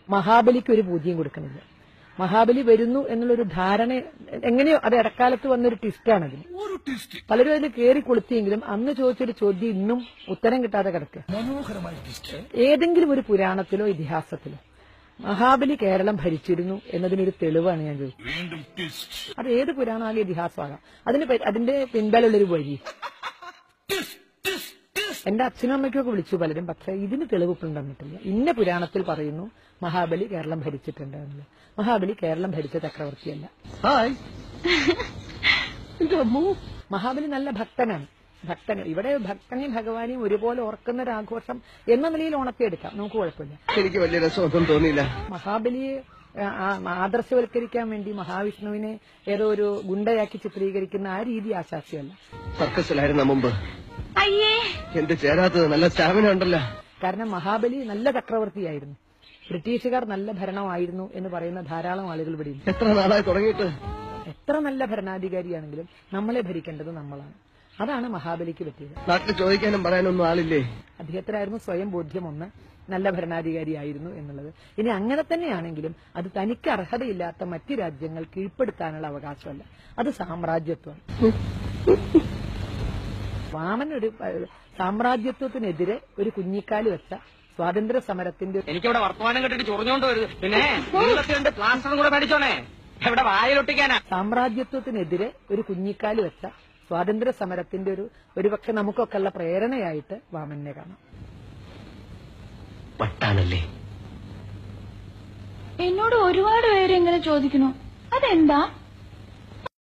മഹാബലിക്ക് ഒരു പൂജ്യം കൊടുക്കുന്നില്ല. മഹാബലി വരുന്നു എന്നുള്ളൊരു ധാരണ എങ്ങനെയോ അത് ഇടക്കാലത്ത് വന്നൊരു ട്വിസ്റ്റാണതിന്. പലരും അതിൽ കയറി കൊളുത്തിയെങ്കിലും അന്ന് ചോദിച്ചൊരു ചോദ്യം ഇന്നും ഉത്തരം കിട്ടാതെ കിടക്കുക. ഏതെങ്കിലും ഒരു പുരാണത്തിലോ ഇതിഹാസത്തിലോ മഹാബലി കേരളം ഭരിച്ചിരുന്നു എന്നതിനൊരു തെളിവാണ് ഞാൻ ചോദിച്ചത്. അത് ഏത് പുരാണമാകെ ഇതിഹാസമാകാം, അതിന്റെ പിൻബലമുള്ളൊരു വഴി. എന്റെ അച്ഛനും അമ്മയ്ക്കൊക്കെ വിളിച്ചു പലരും, പക്ഷെ ഇതിന് തെളിവിപ്പം തന്നിട്ടില്ല. ഇന്ന പുരാണത്തിൽ പറയുന്നു മഹാബലി കേരളം ഭരിച്ചിട്ടുണ്ട് എന്നുള്ളത്. മഹാബലി കേരളം ഭരിച്ച ചക്രവർത്തിയല്ല. മഹാബലി നല്ല ഭക്തനാണ്. ഇവിടെ ഭക്തനെയും ഭഗവാനെയും ഒരുപോലെ ഓർക്കുന്ന ഒരു ആഘോഷം എന്ന നിലയിൽ ഓണത്തെ എടുക്കാം, നമുക്ക് കുഴപ്പമില്ല. എനിക്ക് വലിയ രസമൊന്നും തോന്നിയില്ല. മഹാബലിയെ ആദർശവൽക്കരിക്കാൻ വേണ്ടി മഹാവിഷ്ണുവിനെ ഏതോ ഒരു ഗുണ്ടയാക്കി ചിത്രീകരിക്കുന്ന ആ രീതി ആശാസ്യമല്ല. സർക്കസിലായിരുന്ന മുമ്പ് എന്ത് ചേരാത്തത് നല്ല സ്റ്റാമിന ഉണ്ടല്ലോ. കാരണം മഹാബലി നല്ല ചക്രവർത്തിയായിരുന്നു, ബ്രിട്ടീഷുകാർ നല്ല ഭരണമായിരുന്നു എന്ന് പറയുന്ന ധാരാളം ആളുകൾ ഇവിടെയുണ്ട്. എത്ര നാളായി തുടങ്ങിയിട്ട്? എത്ര നല്ല ഭരണാധികാരിയാണെങ്കിലും നമ്മളെ ഭരിക്കേണ്ടത് നമ്മളാണ്. അതാണ് മഹാബലിക്ക് പറ്റിയത്. നാട്ടിൽ ചോദിക്കാനും പറയാനൊന്നും ആളില്ലേ? അദ്ദേഹത്തിനായിരുന്നു സ്വയം ബോധ്യം ഒന്ന്, നല്ല ഭരണാധികാരിയായിരുന്നു എന്നുള്ളത്. ഇനി അങ്ങനെ തന്നെയാണെങ്കിലും അത് തനിക്ക് അർഹതയില്ലാത്ത മറ്റു രാജ്യങ്ങൾ കീഴ്പ്പെടുത്താനുള്ള അവകാശമല്ല, അത് സാമ്രാജ്യത്വമാണ്. വാമൻ ഒരു സാമ്രാജ്യത്വത്തിനെതിരെ ഒരു കുഞ്ഞിക്കാല് വെച്ച സ്വാതന്ത്ര്യ സമരത്തിന്റെ എനിക്കിവിടെ വർത്തമാനം കേട്ടിട്ട് ചൊറിഞ്ഞോണ്ട് വരുത്. പിന്നെ പ്ലാസ്റ്ററും കൂടെ മേടിച്ചോണേ, ഇവിടെ വായിലൊട്ടിക്കാനാ. സാമ്രാജ്യത്വത്തിനെതിരെ ഒരു കുഞ്ഞിക്കാല് വെച്ച സ്വാതന്ത്ര്യ സമരത്തിന്റെ ഒരുപക്ഷെ നമുക്കൊക്കെ ഉള്ള പ്രേരണയായിട്ട് വാമനെ കാണാം. പട്ടാണല്ലേ? എന്നോട് ഒരുപാട് പേര് ഇങ്ങനെ ചോദിക്കണു, അതെന്താ?